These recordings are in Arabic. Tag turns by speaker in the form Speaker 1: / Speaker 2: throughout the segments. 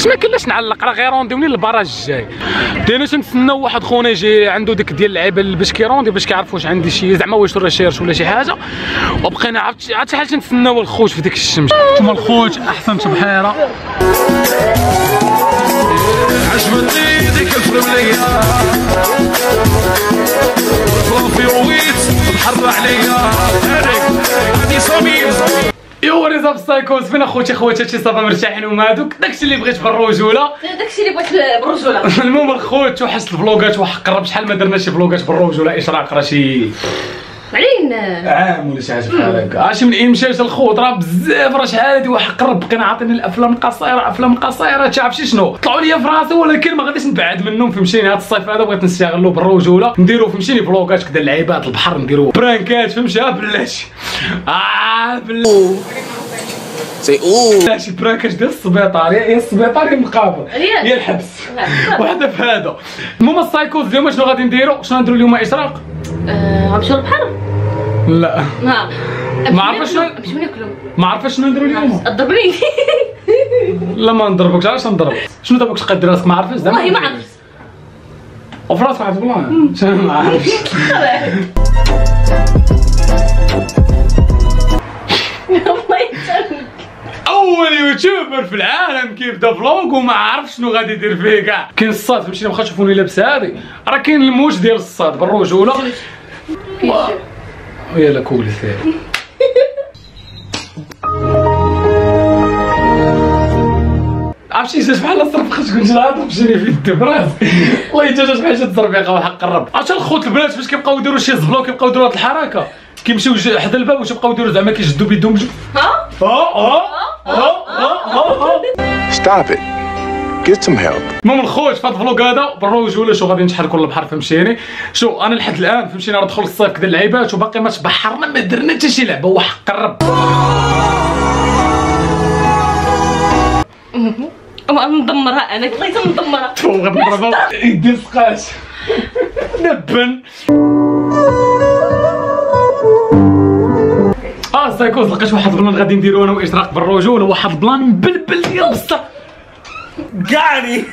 Speaker 1: حيت ما كاينلاش نعلق راه غير روندي منين البراج الجاي. دينا تنتسناو واحد خونا يجي عنده ديك ديال اللعيبه باش كيروندي باش كيعرف واش عندي شي زعما واش ريشيرش ولا شي حاجه، وبقينا عرفت شحال تنتسناو الخوت في ديك الشمس. نتوما الخوت احسن تبحيره.
Speaker 2: عجبتني ديك الفرمليه في ويت محر عليا هادي صميم.
Speaker 1: ايوا ريزا بسايكوز فين اخوتي خواتاتي صافا مرتاحين وما هادوك داكشي اللي بغيت بالرجوله،
Speaker 3: داكشي اللي بغيت بالرجوله.
Speaker 1: المهم الخوت توحشت الفلوقات وحق قرب شحال ما درنا شي فلوقات بالرجوله اشراق راه شي
Speaker 3: علين
Speaker 1: عام ولا شي حاجه بحال هكا. عرفتي من اين مشات الخوت راه بزاف راه شحال هادي وحق قرب بقينا عاطيني الافلام القصيره افلام قصيره تعرفتي شنو طلعوا لي في راسي، ولكن ما غاديش نبعد منهم فهمتيني. هذا الصيف هذا بغيت نستغلو بالرجوله نديرو فهمتيني فلوقات كدا لعيبات البحر نديرو برانكات فهمتي بلاتي
Speaker 2: سي
Speaker 1: شي برانكاج ديال السبيطار يا السبيطار يا المقابر يا الحبس وحده في هذا. المهم السايكوز اليوم شنو غادي نديرو شنو نديرو اليوم اشراق؟
Speaker 3: غنمشيو للبحر؟
Speaker 1: لا ما عرفتش شنو
Speaker 3: نمشيو ناكلو.
Speaker 1: ما عرفتش شنو نديرو اليوم.
Speaker 3: ضربني.
Speaker 1: لا ما نضربكش علاش نضربك؟ شنو دابا كنت قادر راسك ما عرفتش زعما؟
Speaker 3: والله ما عرفت.
Speaker 1: وفي راسك واحد البلان ما عرفتش. اول يوتيوبر في العالم كيبدا فلوق وما عرف شنو غادي يدير فيه كاع. كاين الصاد فهمتيني واخا تشوفوني لابس هادي راه كاين الموج ديال الصاد بالرجوله يلا كول ثاني. عرفتي جات بحال صرفخت كنت نهضر مشيني في يدي براسي والله حتى جات بحال شي تزربيقه وحق قرب. عرفتي الخوت البنات فاش كيبقاو يديروا شي زبله وكيبقاو يديروا هاد الحركه كيمشيو حدا الباب واش يبقاو يديروا زعما كيشدوا بيدهم
Speaker 2: ستوب ات جيت سم هيلب.
Speaker 1: المهم الخوت في هاد الفلوق هذا بالرجوله شو غادي نتحركوا للبحر فهمتيني. شو انا لحد الان فهمتيني راه دخل الصيف كدا اللعيبات وباقي ما تبحرنا ما درنا حتى شي لعبه وحق قرب.
Speaker 3: مدمرها انا والله حتى مدمرها.
Speaker 1: غادي نضربها يدي سقاش نبن. سايكوز لقيت واحد البلان غادي نديرو انا واشراق بالرجوله واحد البلان مبلبل ديال بصح كاعني.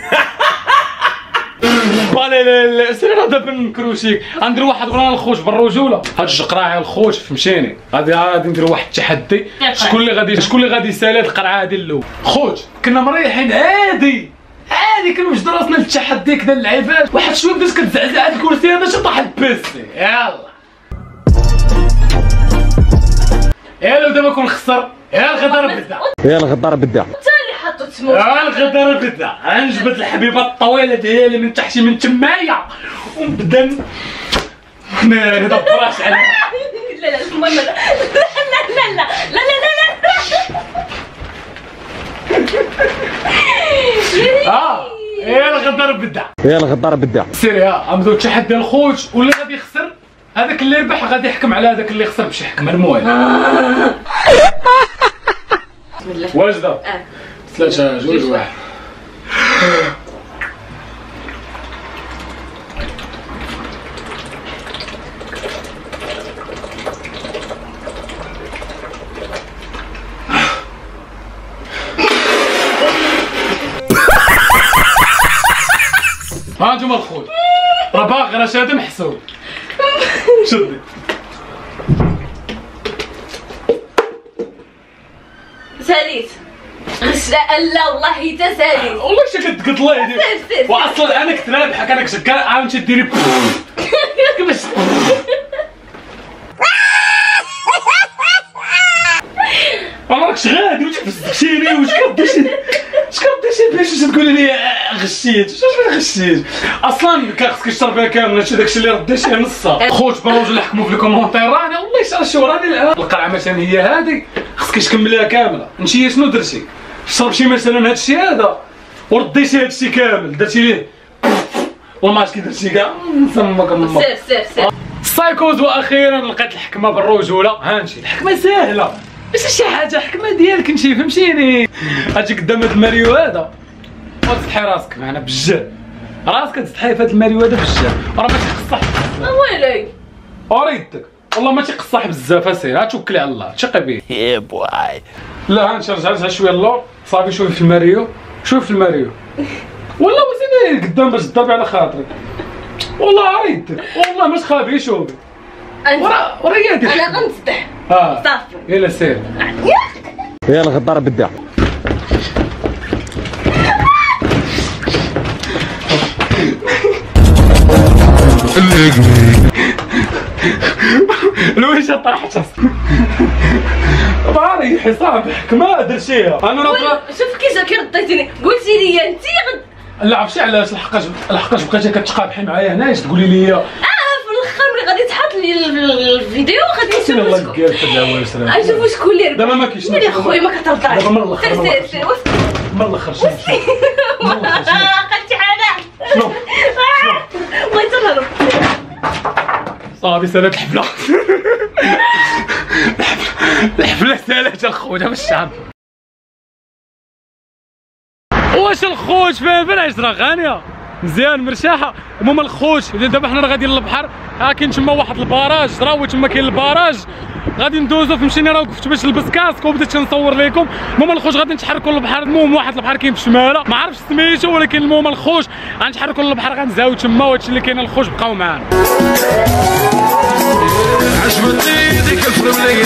Speaker 1: بالي سير دابا نكروشيك غنديرو واحد البلان الخوت بالرجوله. هاد القرعه الخوت فهمتيني غادي نديرو واحد التحدي شكون اللي غادي يسالي هاد القرعه هادي الاول. خوت كنا مريحين عادي كنوجدو راسنا للتحدي كدا اللعيبات واحد شويه بدات كتزعزع هاد الكرسي هذا شي طاح البيسي يلا دابا كون خسر يا الغدار بدا
Speaker 3: انت اللي حاطو تسمو.
Speaker 1: يا الغدار بدا غنجبد الحبيبه الطويله ديالي من تحتي من تمايا ونبدا نضربراش عليها.
Speaker 3: لا المهم لا
Speaker 1: يا الغدار بدا سير غنبداو التحدي الخوت واللي غادي يخسر هذاك اللي ربح غادي يحكم على هذاك اللي خسر بشي حكمه. المهم واجده 3 2 1. ها انتوما الخوت راه باغي راه شادي محسوب شدي
Speaker 3: ساليت لا والله تا ساليت
Speaker 1: والله شكلت قلت الله يهديك واصلا انا كنت رابحك انا كنت عاود تديري كيفاش راكش غادي وتفسدتيني واش كديري باش تقولي لي غشيت واش غشيت اصلا كان خصك تشربيها كامله هادشي داكشي اللي رديتيه نصها. خوت بالرجل حكموا في الكومونتير راني والله شو راني الان القرعه مثلا هي هذه خصك تكمليها كامله. انت شنو درتي؟ شربتي مثلا هادشي هذا ورديتي هادشي كامل درتي ليه والله كي درتي كاع نسمك
Speaker 3: سير
Speaker 1: سايكوز. واخيرا لقيت الحكمه بالرجوله. هانشي الحكمه ساهله ماشي شي حاجه حكمه ديالك انت فهمتيني. غاتجي قدام هاد الماريو هذا وتضحي راسك معنا بالجهل راسك تضحي في هاد الماريو هذا بالجهل راه ما تيقصح
Speaker 3: ويلي
Speaker 1: وريدك والله ما تيقصح بزاف. اسير توكلي على الله ثقي بيه يا بواي. لا هانشي رجع شويه اللور صافي شويه في الماريو شوف الماريو والله وزيني قدام باش تضربي على خاطرك والله عريضتك والله ما تخافي شوفي ورا يدك
Speaker 3: انا غنصدح صافي
Speaker 1: يلا سير
Speaker 4: يلا غدار بدا
Speaker 1: الوجه طاحت باري حسابك ما ادري شيء انا نطلع
Speaker 3: شوف كي رديتيني قلتي لي انت
Speaker 1: لا عرفتي علاش لحقاش بقيتي كتقابحي معايا هنا تقولي لي
Speaker 3: في الاخر ملي غادي تحط لي الفيديو غادي نشوف
Speaker 1: الله يقال في العوام سلام
Speaker 3: نشوفوا شكون اللي
Speaker 1: دابا ما كاينش
Speaker 3: يا خويا ما كترضاش
Speaker 1: دابا من الاخر
Speaker 3: سير
Speaker 1: من الاخر شنو
Speaker 3: قلتي انا
Speaker 1: شنو
Speaker 3: بغيت نهرب
Speaker 1: صافي سالات الحفله الحفله سالات الخوت باش الشعب واش الخوت فين 10 غانيه مزيان مرشاحه المهم الخوت دابا حنا غاديين للبحر ها كاين تما واحد الباراج راهو تما كاين الباراج غادي ندوزو فهمتيني راه وقفت باش نلبس كاسك وبديت نصور لكم المهم الخوت غادي نتحركوا للبحر المهم واحد البحر كاين في الشماله ما عرفتش سميتو ولكن المهم الخوت غنتحركوا للبحر غنزاو تما وهادشي اللي كاين الخوت بقاو معانا
Speaker 2: عجبتني ديك الفرملية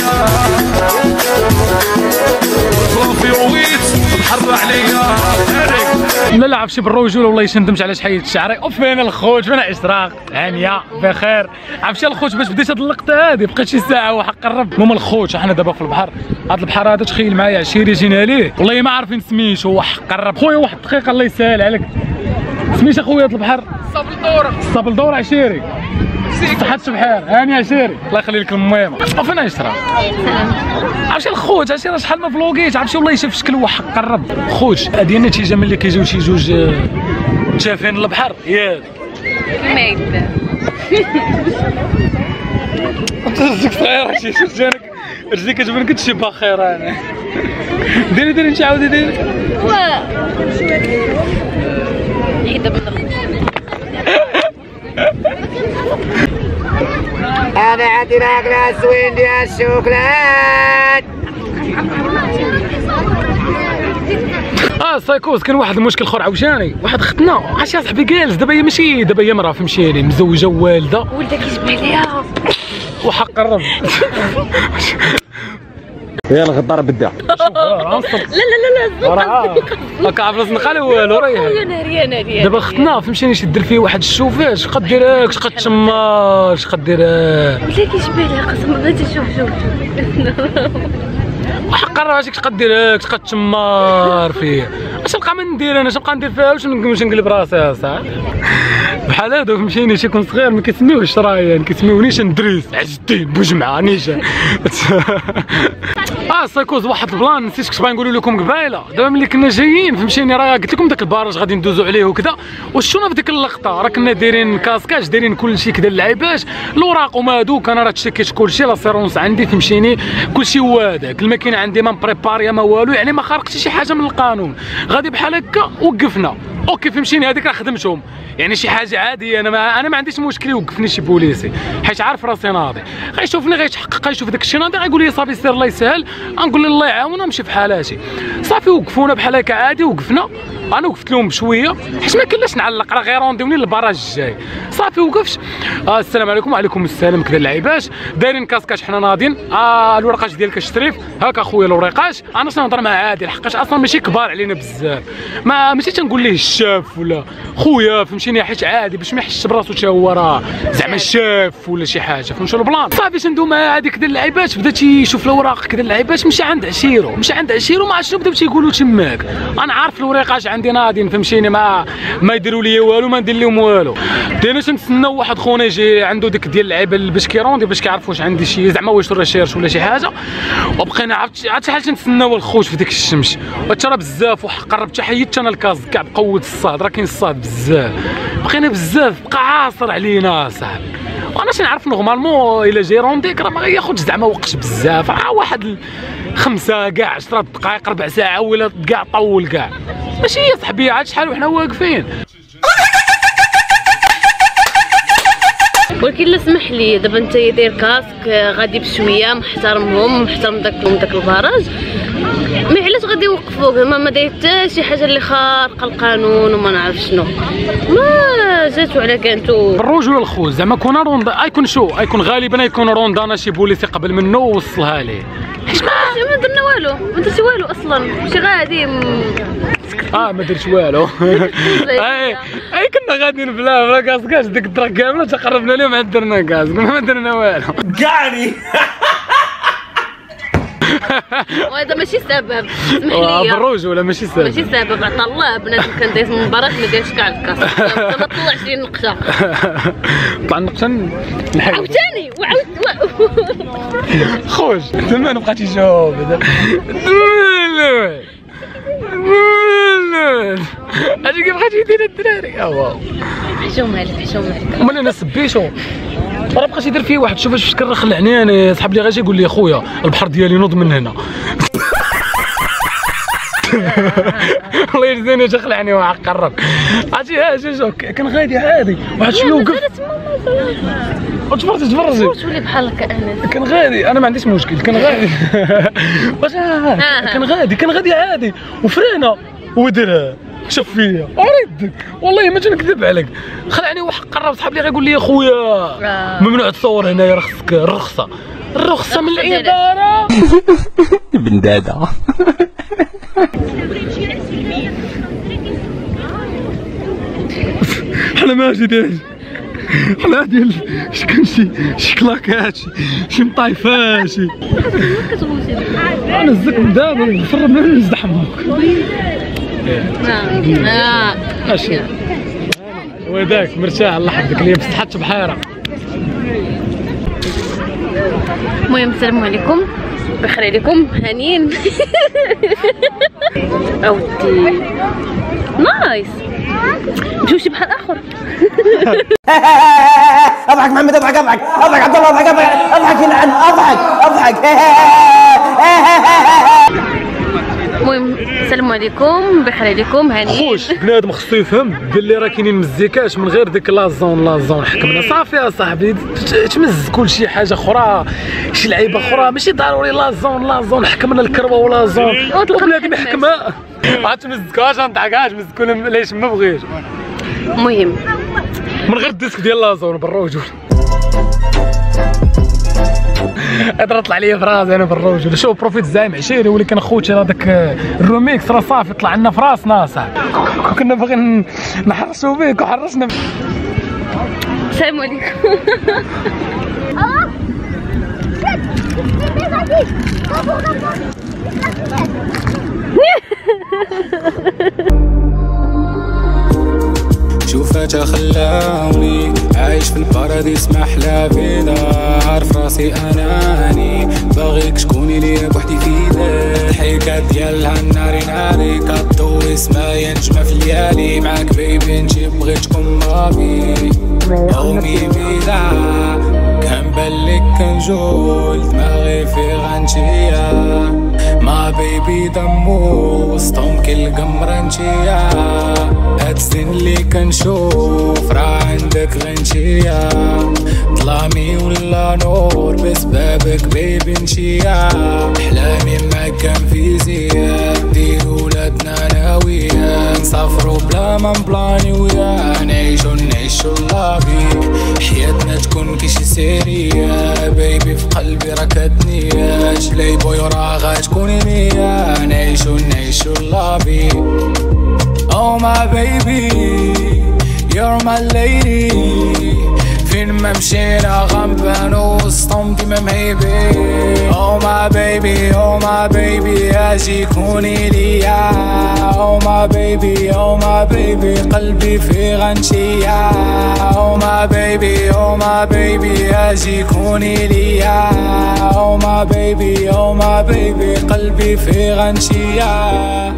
Speaker 2: صافي ويت بحر عليا
Speaker 1: لا عرفتي بالرجوله والله ندمت على حيدت شعري وفين الخوت فين اشراق هانيه بخير عرفتي الخوت باش بديت هاد اللقطه هادي بقيت شي ساعه وحق قرب المهم الخوت حنا دابا في البحر هاد البحر هذا تخيل معايا عشيري جينا ليه والله ما عارفين سميتو هو حق قرب خويا واحد الدقيقه الله يسهل عليك سميت اخويا هاد البحر صابل دور عشيري صحة سبحان هاني عشيري الله يخلي لك الميمه وفين اشراق عرفتي الخوت عرفتي راه شحال ما فلوقيت عرفتي والله شاف شكل هو حق قرب خوت هادي النتيجه ملي كيجيو شي جوج شافين البحر ياك
Speaker 3: ما يبان
Speaker 1: رجليك صغيره شي شفتك رجليك كتبان كتشي باخيره انا ديري انت عاودي ديري
Speaker 3: حيد من
Speaker 5: انا عندي ماكله زوين ديال الشوكولات
Speaker 1: سايكوز كان واحد المشكل اخر عاوشاني واحد ختنا عرفتي صاحبي جالس دابا هي ماشي دابا هي مراه فهمتيني مزوجه والده
Speaker 3: ولدك يشبه ليها
Speaker 1: وحق قرب
Speaker 4: يلا غدار بدا
Speaker 3: لا
Speaker 1: هاكا عرف الزنقه لا والو راه
Speaker 3: يا ناري
Speaker 1: دابا ختنا فهمتيني شي دير فيه واحد الشوفات اش قديرك اش قتشمر اش قديرك
Speaker 3: ولدك يشبه ليها قسما بالله شوف
Speaker 1: وحق راه اش قديرك اش قتشمر فيه اش نبقى ما ندير انا اش نبقى ندير فيها واش نقلب راسي اصاحبي بحال هادو فهمتيني شي كون صغير ما كيسميوهش رايان كيسميو نيشان دريس عز الدين بوجمعه نيشان سايكوز واحد البلان نسيت كنت باغي نقول لكم قبايله دابا ملي كنا جايين فهمتيني راه قلت لكم داك الباراج غادي ندوزو عليه وكذا وشونا في ديك اللقطه راه كنا دايرين كاسكاج دايرين كلشي كذا اللعيبات الاوراق وما هادوك انا راه تشكيت كلشي لا سيرونس عندي فهمتيني كلشي هو هذاك الماكينه عندي ما مبريباريا ما والو يعني ما خارقتش شي حاجه من القانون غادي بحال هكا وقفنا اوكي فهمتيني هذيك راه خدمتهم يعني شي حاجه عاديه انا ما عنديش مشكل يوقفني شي بوليسي حيت عارف راسي ناضي غيشوفني غيتحقق غيشوف داك الشيء ناضي غيقول لي صافي سير الله يسهل غنقول له الله يعاوننا نمشي في حالاتي صافي وقفونا بحال هكا عادي وقفنا انا وقفت لهم بشويه حيت ما كاينلاش نعلق راه غير رونديوني للبراج الجاي صافي وقفت السلام عليكم وعليكم السلام كذا اللعيبات دايرين كاسكاش حنا ناضيين الورقاش ديالك الشريف هاكا اخويا الورقاش انا اش نهضر مع عادي لحقاش اصلا ماشي كبار علينا بزاف ماشي تنقول ليه الشاف ولا خويا فهمتيني حيت عادي باش ما يحسش براسو حتى هو راه زعما شاف ولا شي حاجه فهمتوا البلان صافي تندوي مع عادي كذا اللعيبات بدا تيشوف الاوراق كذا اللعيبات مشى عند عشيرو ما عرفت شنو بداو تيقولوا تماك انا عارف الورقاش عندي ناضيين فهمتيني ما يديروا لي والو ما ندير لهم والو دينا تنتسناو واحد خونا يجي عنده ديك ديال اللعيبه باش كيروندي باش كيعرف واش عندي شي زعما واش ريشيرش ولا شي حاجه وبقينا عرفت شحال تنتسناو الخوت في ديك الشمس وترى بزاف وقربت حيدت انا الكاز كاع بقوت الصاد راه كاين الصاد بزاف بقينا بزاف بقى عاصر علينا صاحبي وانا تنعرف نورمالمون الا جاي رونديك راه ما ياخذش زعما وقت بزاف واحد 5 كاع 10 دقائق ربع ساعه ولا كاع طول كاع ماشي يا صاحبي عاد شحال وحنا واقفين
Speaker 3: ولكن لا سمح لي دابا انت داير كاسك غادي بشويه محترمهم محترم داك الفراج، مي علاش غادي يوقفوك؟ ما داير حتى شي حاجه اللي خارقه القانون وما نعرف شنو، ما جاتو على كانتو
Speaker 1: الرجل الخوز زعما كون روندا يكون غالبا يكون روندانا شي بوليسي قبل منه ووصلها ليه.
Speaker 3: ما درنا والو، ما درتي والو اصلا، شي غادي
Speaker 1: ما درت والو. اي كنا غاديين بلا كاس ديك الدرا كامله تقربنا لهم عاد درنا كاس ما درنا والو كاعني.
Speaker 3: وهذا ماشي سبب، اسمح لي
Speaker 1: بالرجوله ماشي سبب،
Speaker 3: ماشي سبب. عطا الله بنادم كان دايز من برا ما دايرش كاع الكاس، ما طلعش لي النقشه.
Speaker 1: طلع النقشه نحل
Speaker 3: عاوتاني
Speaker 1: خوش تما بقى تيجاوب اجي كيف بقيتي يدير الدراري. واو
Speaker 3: حشوم مالك
Speaker 1: امال انا سبيتو راه بقى يدير فيه واحد. شوف اش كنرخ العنان صاحب لي غاجي يقول لي خويا البحر ديالي نوض من هنا. الله يجزيني اش خلعني واحد قرب عرفتي كان غادي عادي واحد شويه وقف تفرجي
Speaker 3: تولي بحال هكا انس.
Speaker 1: كان غادي انا ما عنديش مشكل، كان غادي واش كان غادي عادي وفرينا ودرها شاف فيا اريدك والله ما نكذب عليك. خلعني واحد قرب صاحب لي غيقول لي خويا ممنوع تصور هنايا، خصك الرخصه من الاداره.
Speaker 4: بنداده
Speaker 1: حنا ماشي داير حنا ديال شكون شي كلاكات شي مطايفات شي انا الزكم دابا نفرض ما نزدحمك. ماشي وهداك مرتاح الله يحفظك اللي مسحتش بحيره.
Speaker 3: المهم السلام عليكم بخير عليكم هانيين. اودي نايس نمشيو شي بحال اخر.
Speaker 5: اضحك محمد اضحك عبد الله اضحك يلعن اضحك.
Speaker 3: المهم السلام عليكم بخير عليكم هانيين.
Speaker 1: خوش بنادم خصو يفهم باللي راه كاينين مزيكاش من غير ديك لازون حكمنا صافي اصاحبي تمز كل شي حاجه اخرى شي لعيبه اخرى ماشي ضروري لازون حكمنا الكروه ولازون وبنادم يحكمها ما تمزكاش ما نضحكاش مزكونا ليش ما بغيش.
Speaker 3: المهم
Speaker 1: من غير الديسك ديال لازون بالرجل اقدر طلع لي في راسي انا بالرجل. شوف بروفيت الزعيم عشيري ولكن خوتي راه داك الروميكس راه صافي طلع لنا في راسنا صاحبي كنا باغيين نحرسوا بيك وحرسنا.
Speaker 3: السلام عليكم.
Speaker 6: شوفاتها خلاوني عايش في الباراديس ما احلى فينا، عارف راسي اناني باغيك شكوني ليا بوحدي في ذات الحكايات ديالها ناري كطوي سمايا نجمة في الليالي معاك بيبي نجي بغيت تكون رابي قومي بلا كان بالك كنجول دماغي في غنشيا ما بيبي دمو وسطهم كل قمرة نشيا هاد السن اللي كنشوف راه عندك غنشيا ظلامي ولا نور بسببك بيبي نشيا احلامي معاك كان فيزيا ندير ولادنا ناوية نسافرو بلا ما نبلاني ويا نعيشو لابيك حياتنا تكون كيشي سيريا بيبي في قلبي راك هتنياش لي بوي راه غتكوني ليا نعيشو لابيك. Oh my baby, you're my lady. فين ما مشينا غنبان وسطهم ديما مهيبي. Oh my baby, اجي كوني ليا. Oh my baby, قلبي في غنشيا. Oh my baby, اجي كوني ليا. Oh my baby, قلبي في غنشيا.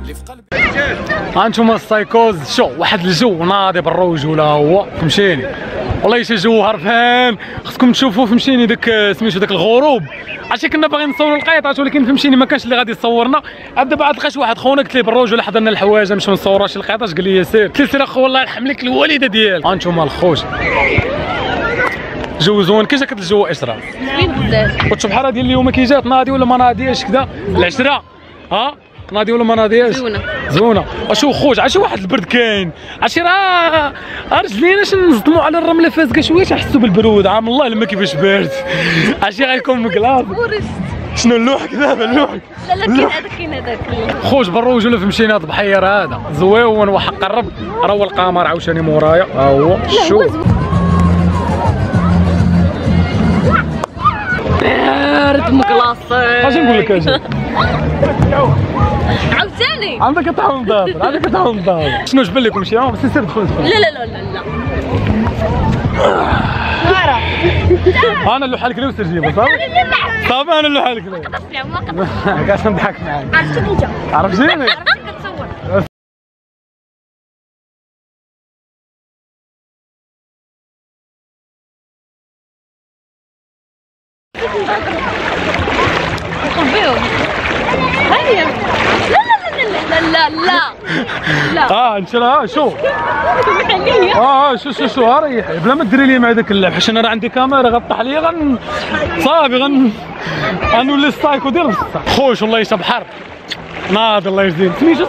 Speaker 1: هانتوما السايكوز شو واحد الجو ناضي بالرجوله هو فهمتيني والله شي جو هرفان خصكم تشوفوا فهمتيني داك سميتو داك الغروب عرفتي كنا باغيين نصوروا القيطات ولكن فهمتيني ما كانش اللي غادي يصورنا دابا عاد لقيت واحد خونا قلت ليه بالرجوله حضرنا الحوايج نمشيو نصوروا شي القيطات قال لي سير قلت له سير اخو والله يرحم لك الوالده ديالك. هانتوما الخوت جو زوين. كي جاك هاد الجو عشرة؟
Speaker 3: زوين بزاف.
Speaker 1: والشبحره ديال اليوم كي جات ناضي ولا ما ناضياش كذا العشرة؟ ها ناضي ولا ما ناضياش؟ زوينه. اشوف خوت عرفتي واحد البرد كاين، عرفتي راه رجلينا نصدموا على الرمله فازكه شويه تحسوا بالبرود. عام الله لما كيفاش بارد، عرفتي غيكون مقلاص. شنو اللوحك دابا اللوحك؟
Speaker 3: لا كاين هذاك
Speaker 1: خوت بالروج ولا في مشينا هذا البحير هذا زويون واحد قرب. راه هو القمر عاوتاني مورايا ها هو شوف
Speaker 3: بارد مقلاص.
Speaker 1: اش نقول لك اجي
Speaker 3: عاوتاني
Speaker 1: عندك طعم ضابط عندك طعم ضابط. شنو جبل لكم شي يوم بس سير دخل
Speaker 3: لا
Speaker 1: انا اللي حالك لو سير صافي صافي انا اللي حالك لو قاعد نضحك معاك. عرفتيني
Speaker 3: هيا لا
Speaker 1: انت راه شوف شو ريحي بلا ما ديري لي مع داك اللعب حيت انا راه عندي كاميرا غطح لي صافي غنولي ستايكو ديال بصح. خوش والله يشرب بحر ناضي الله يجزيك. سميتو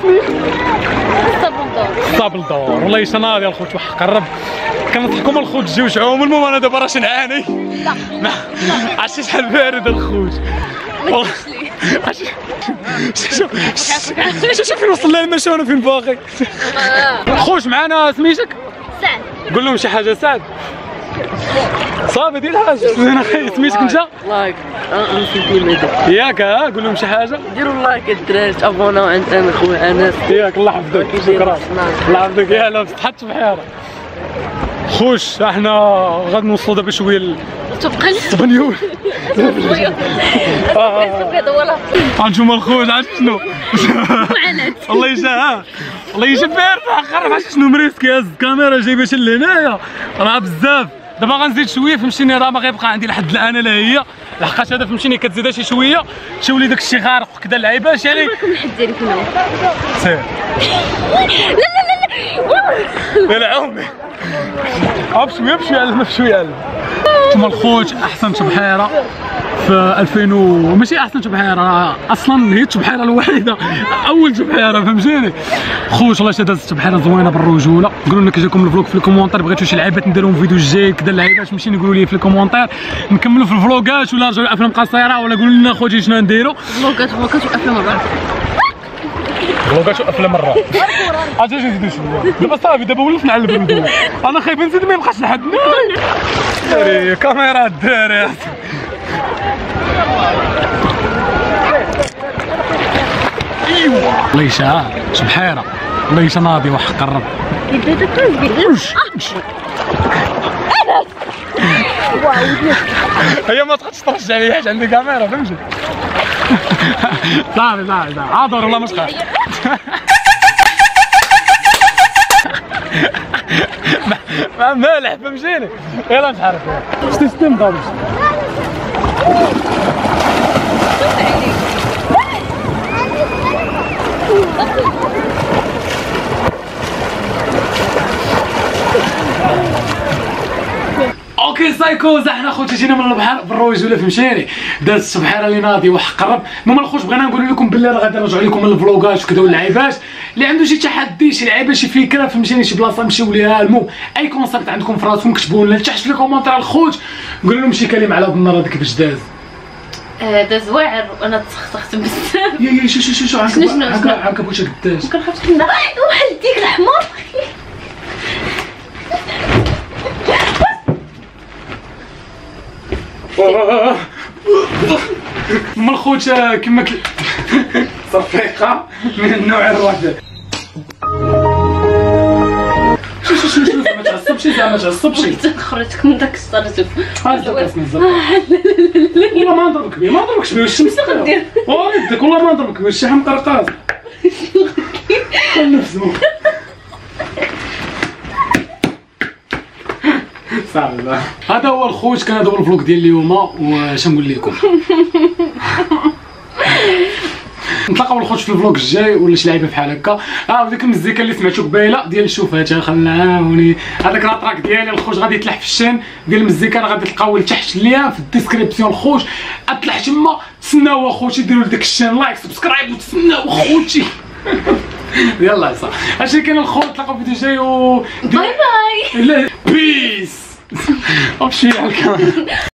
Speaker 1: صابل دور والله يشا ناضي الخوت واحد قرب كنضحكوا من الخوت تجيو شعوم. المهم انا دابا راه نعاني عرفتي شحال بارد الخوت والله. شوف فين وصلنا المشي وانا فين باقي. خوش معنا سميتك؟
Speaker 3: سعد.
Speaker 1: قول لهم شي حاجه سعد. صافي دير حاجه سميتك انت؟
Speaker 7: لايك نسيتني ميدك
Speaker 1: ياك قول لهم شي حاجه.
Speaker 7: ديروا لايك الدراري ابوناو عند خويا انس
Speaker 1: ياك الله يحفظك شكرا الله يحفظك. يا لا تحط بحيره خوش احنا غادي نوصلوا دابا شويه
Speaker 3: تبقى
Speaker 1: السبنيول. انتوما الخوت عرفتوا شنو الله يجا الله يجا بارد خرب. عرفتي شنو مريسكي هز الكاميرا جايبه لهنايا راه بزاف. دابا غنزيد شويه فهمتيني راه ما غيبقى عندي لحد الان لا هي لحقاش هذا فهمتيني كتزيدها شي شويه تولي داك الشيء غارق وكذا اللعيبات يعني.
Speaker 3: الحد ديالك هنا
Speaker 1: سير لا عمي بشويه علم بشويه علم. انتما الخوت احسن بحيره في 2000 ماشي احسن بحيره اصلا هي البحيره الوحيده اول بحيره فهمتيني خوت. والله شي دازت بحيره زوينه بالرجوله. قولوا لنا كي جاكم الفلوق في الكومونتير بغيتو شي لعيبات نديرهم فيديو جاي كذا اللعيبات ماشي نقولوا لي في الكومونتير نكملوا في الفلوقات ولا نرجعوا لافلام قصيره ولا قولوا لنا خوتي شنو نديروا.
Speaker 3: فلوقات وافلام الرعب
Speaker 1: فلوقات وافلام الرعب. اجي نزيدو شويه دابا صافي دابا ولفنا نعلب الفيديو. انا خايف نزيد ما يبقاش لحد الدراري كاميرا الدراري. الله يشاء بحيره الله يشاء ناضي واحد قرب. هي ما تقدرش ترجع لي حيت عندي كاميرا فهمتي. صافي عاذر والله مش خايف. مالح فهمتيني. يلا نتحرك شتي ستيم ضرب. اوكي سايكوز احنا خوتي جينا من البحر بالروج ولا فهمتيني دازت السبحيره اللي ناضي واحد قرب. المهم الخوت بغينا نقول لكم باللي راه غادي نرجعوا لكم من الفلوقات وكذا واللعيبات اللي عنده شي تحدي شي لعيبه شي فكره فهمتيني شي بلاصه نمشيو ليها. المهم اي كونسيبت عندكم في راسكم كتبوا لنا تحت في الكومونتير الخوت قولوا لهم شي كلمه على هاد النهار هذا كيفاش داز.
Speaker 3: داز واعر وانا تسخسخت بزاف.
Speaker 1: يا شو هكا بغيتك داز
Speaker 3: ممكن خفت كنا واحد ديك الحمار.
Speaker 1: من الخوت كما صفيقه من النوع الرافع. شو ما تعصبش زعما تعصبش
Speaker 3: خرجتك من داك الصرجف.
Speaker 1: والله ما نضربك بيه ما نضربكش بيه الشمس
Speaker 3: دير
Speaker 1: وريدك والله ما نضربك بيه الشحم قرقاز نفسه صافي الله. هذا هو الخوت كان هذا هو الفلوق ديال اليوم واش نقول لكم. نتلاقاو الخوت في الفلوق الجاي ولا شي لعيبه بحال هكا. وديك المزيكا اللي سمعتو قبيله ديال شوفاتها خلاوني، هذاك الاتراك ديالي الخوت غادي يطلع في الشين ديال المزيكا، راه غادي تلقاو لتحت اللين في الديسكريبسيون الخوت، اطلع تما تسناو اخوتي، ديروا لداك الشين لايك سبسكرايب وتسناو اخوتي. يلا صافي هادشي كاين الخوت، نتلاقاو في فيديو جاي باي باي. بيس.